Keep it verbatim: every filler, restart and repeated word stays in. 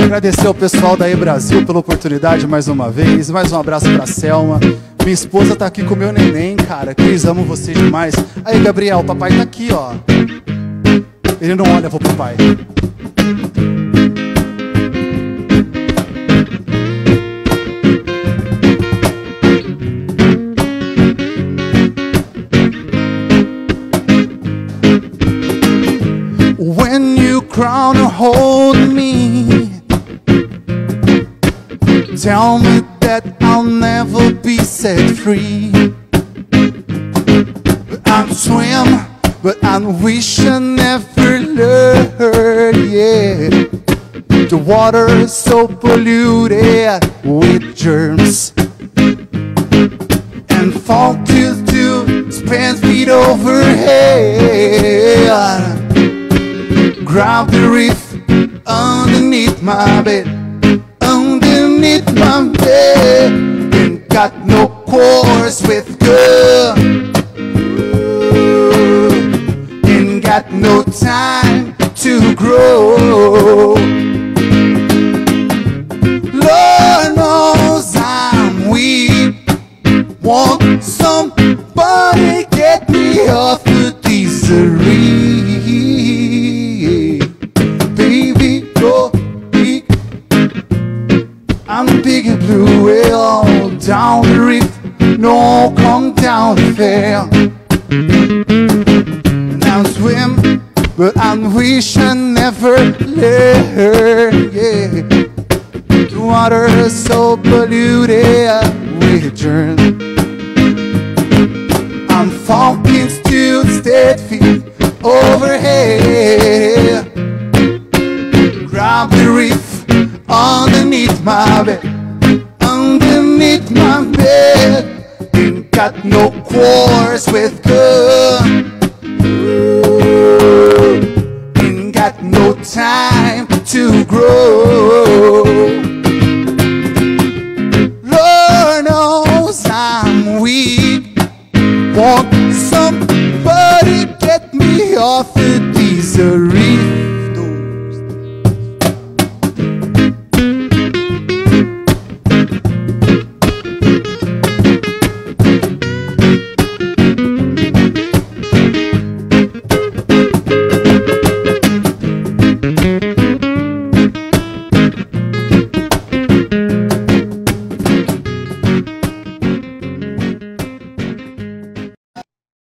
Agradecer ao pessoal da E-Brasil pela oportunidade mais uma vez. Mais um abraço pra Selma. Minha esposa tá aqui com o meu neném, cara. Cris, amo vocês demais. Aí, Gabriel, o papai tá aqui, ó. Ele não olha pro papai. When you crown and hold me, tell me that I'll never be set free. I'm swim, but I wish I never learned, yeah. The water is so polluted with germs, and focus to spend feet overhead. Grab the reef underneath my bed, underneath my bed. Ain't got no course with girl, ain't got no time to grow. Lord knows I'm weak, want somebody get me off the misery. I'm a big and blue whale down the reef, no come down the fair. And I'm swim, but I wish I never learned, yeah. The water is so polluted with germs. I'm falling still, steady feet overhead. Grab the reef underneath my bed, underneath my bed. Ain't got no course with good, ain't got no time to grow. Lord knows I'm weak, want somebody get me off the